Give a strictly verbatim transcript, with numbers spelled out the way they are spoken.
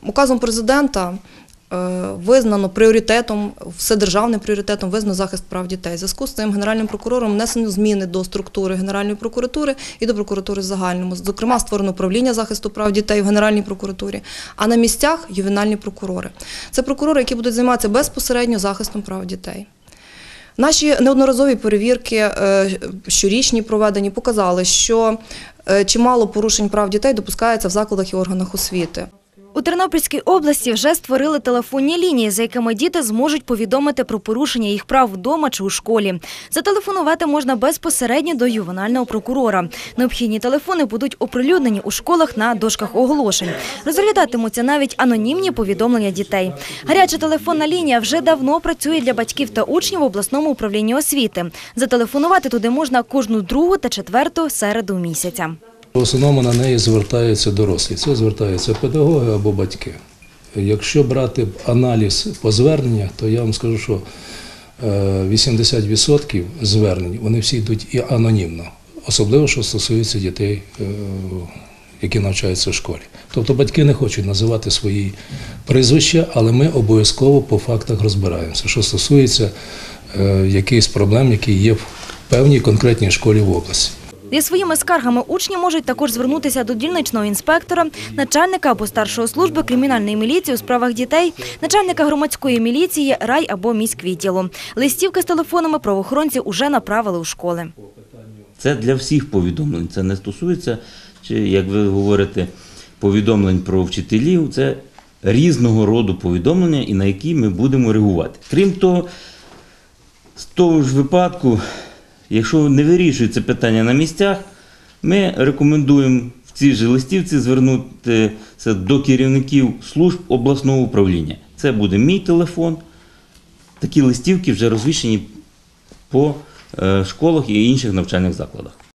Указом президента визнано пріоритетом, вседержавним пріоритетом визнано захист прав дітей. В зв'язку з цим Генеральним прокурором внесено зміни до структури Генеральної прокуратури і до прокуратури в загальному. Зокрема, створено управління захисту прав дітей в Генеральній прокуратурі, а на місцях – ювенальні прокурори. Це прокурори, які будуть займатися безпосередньо захистом прав дітей. Наші неодноразові перевірки, щорічні проведені, показали, що чимало порушень прав дітей допускається в закладах і органах освіти. У Тернопільській області вже створили телефонні лінії, за якими діти зможуть повідомити про порушення їх прав вдома чи у школі. Зателефонувати можна безпосередньо до ювенального прокурора. Необхідні телефони будуть оприлюднені у школах на дошках оголошень. Розглядатимуться навіть анонімні повідомлення дітей. Гаряча телефонна лінія вже давно працює для батьків та учнів в обласному управлінні освіти. Зателефонувати туди можна кожну другу та четверту середу місяця. В основному на неї звертаються дорослі. Це звертаються педагоги або батьки. Якщо брати аналіз по зверненнях, то я вам скажу, що вісімдесят відсотків звернень, вони всі йдуть і анонімно. Особливо, що стосується дітей, які навчаються в школі. Тобто батьки не хочуть називати свої прізвища, але ми обов'язково по фактах розбираємося, що стосується якихось проблем, які є в певній конкретній школі в області. Зі своїми скаргами учні можуть також звернутися до дільничного інспектора, начальника або старшої служби кримінальної міліції у справах дітей, начальника громадської міліції, рай- або міськвідділу. Листівки з телефонами правоохоронці вже направили у школи. Це для всіх повідомлень, це не стосується, чи, як ви говорите, повідомлень про вчителів, це різного роду повідомлення, і на які ми будемо реагувати. Крім того, з того ж випадку, якщо не вирішується питання на місцях, ми рекомендуємо в цій же листівці звернутися до керівників служб обласного управління. Це буде мій телефон. Такі листівки вже розвішені по школах і інших навчальних закладах.